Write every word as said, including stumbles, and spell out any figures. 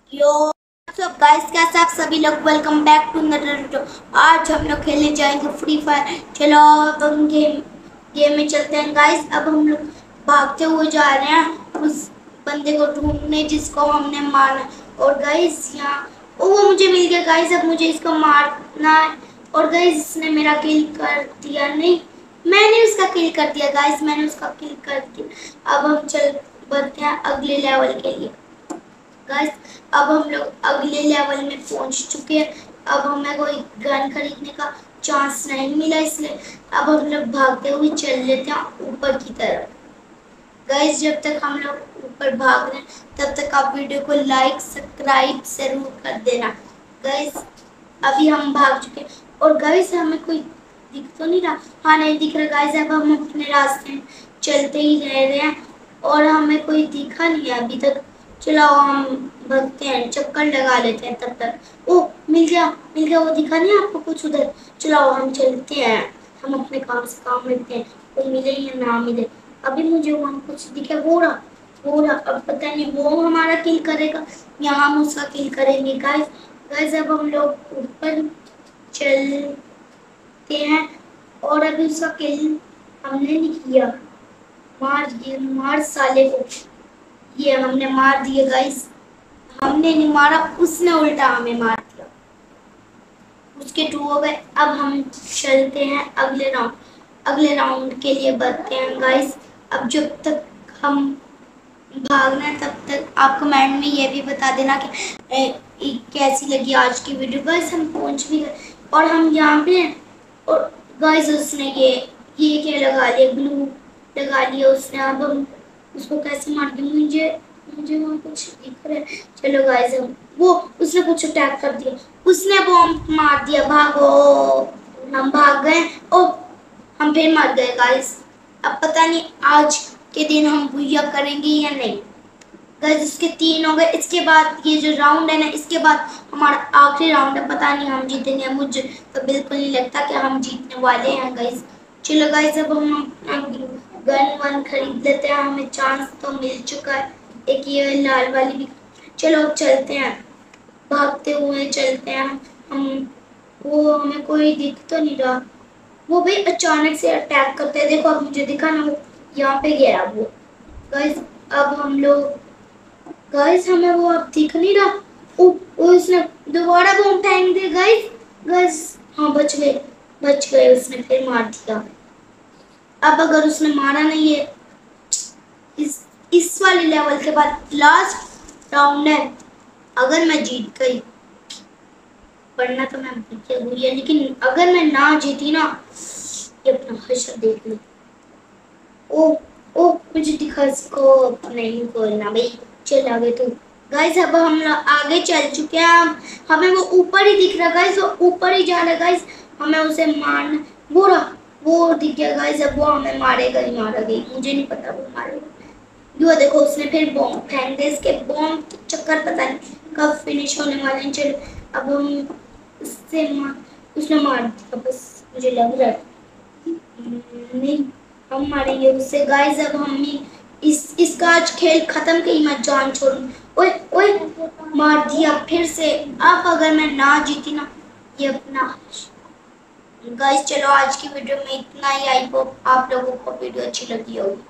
यो सब गाइस, कैसे आप सभी लोग। Welcome back to another video. आज हम लोग खेलने जाएंगे फ्री फायर। चलो अब हम गेम गेम में चलते हैं गाइस। अब हम लोग भागते हुए जा रहे हैं उस बंदे को ढूंढने जिसको हमने मारा। और गाइस यहाँ ओ वो मुझे मिल गया गाइस। अब मुझे इसको मारना है। और गाइस इसने मेरा किल कर दिया। नहीं, मैंने उसका किल कर दिया गाइस, मैंने उसका किल कर दिया। अब हम चल बढ़ते हैं अगले लेवल के लिए गाइस। अब हम लोग अगले लेवल में पहुंच चुके हैं। अब हमें कोई गन खरीदने का चांस नहीं मिला, इसलिए अब हम लोग भागते हुए चल लेते हैं ऊपर की तरफ। गाइस जब तक हम लोग ऊपर भाग रहे हैं तब तक आप वीडियो को लाइक सब्सक्राइब जरूर कर देना गाइस। अभी हम भाग चुके हैं और गाइस हमें कोई दिख तो नहीं रहा। हाँ नहीं दिख रहा गाइस। अब हम अपने रास्ते में चलते ही रह रहे हैं और हमें कोई दिखा नहीं है अभी तक। चलो हम भागते हैं, चक्कर लगा लेते हैं तब तक। ओ मिल गया मिल गया, वो दिखा नहीं आपको कुछ उधर। चलो हम चलते हैं, हम अपने काम से काम लेते हैं, कोई मिले या ना मिले। अभी मुझे वहाँ कुछ दिखा, वो रहा वो रहा। अब पता नहीं वो हमारा किल करेगा या हम उसका किल करेंगे गाइस। गाइस अब हम लोग ऊपर चलते हैं और अभी उसका किल हमने नहीं किया। मार दिए, मार साले को। ये हमने मार दिए गाइस। हमने नहीं मारा, उसने उल्टा हमें मार दिया। उसके टू हो गए। अब हम चलते हैं अगले राउंड अगले राउंड के लिए बढ़ते हैं गाइस। अब जब तक हम भागना है तब तक आप कमेंट में ये भी बता देना कि ए, ए, कैसी लगी आज की वीडियो। गाइस हम पहुंच भी गए और हम यहाँ पे हैं। और गाइस उसने ये ये क्या लगा लिया, ग्लू लगा लिया उसने। अब हम उसको कैसे मार दें, मुझे मुझे वहाँ कुछ दिख रहा है। चलो गाइस हम वो उसने कुछ अटैक कर दिया, उसने बॉम्ब मार दिया। भागो, हम भाग गए। ओ हम फिर मर गए गाइस। अब पता नहीं आज के दिन हम बुया करेंगे या नहीं गाइस। इसके तीन हो गए। इसके बाद ये जो राउंड है ना, इसके बाद हमारा आखिरी राउंड है। पता नहीं हम जीतेंगे, मुझे तो बिल्कुल नहीं लगता कि हम जीतने वाले हैं गाइस। चलो गाइस अब हम गन वन खरीद लेते हैं, हमें चांस तो मिल चुका है। एक ये लाल वाली भी। चलो अब चलते हैं, भागते हुए चलते हैं हम। वो हमें कोई दिख तो नहीं रहा। वो भी अचानक से अटैक करते हैं। देखो अब मुझे दिखा ना, वो यहाँ पे गया वो गाइस। अब हम लोग गाइस हमें वो अब दिख नहीं रहा। ओ, ओ उसने दोबारा बम फेंक दिया गाइस। गाइस हाँ बच गए बच गए, उसने फिर मार दिया। अब अगर उसने मारा नहीं है, इस इस वाले लेवल के बाद लास्ट राउंड है। अगर मैं जीत गई, वरना तो मैं भूतिया हुई है, लेकिन अगर मैं ना जीती ना, ये अपना हश्र देख लो। ओ ओ मुझे दिखा इसको नहीं खोलना भाई। चल आगे तू। गाइस अब हम लोग आगे चल चुके हैं। हमें वो ऊपर ही दिख रहा गाइस, वो ऊपर ही जा रहा गाइस। हमें उसे मारना। वो रहा, वो दिख गया गाइस। अब वो हमें मारेगा ही मारेगा, मुझे नहीं पता वो मारेगा। यो देखो उसने फिर बॉम्ब फेंक दिया। इसके बॉम्ब के चक्कर पता नहीं कब फिनिश होने वाले हैं। चलो अब हम उससे मार उसने मार दिया बस, मुझे लग रहा है। नहीं हम मारेंगे उससे गाइस। अब हम इस इसका आज खेल खत्म की मैं जान छोड़ू। ओए ओए मार दिया फिर से। अब अगर मैं ना जीती ना, ये अपना गाइस। चलो आज की वीडियो में इतना ही। आई होप आप लोगों को वीडियो अच्छी लगी होगी।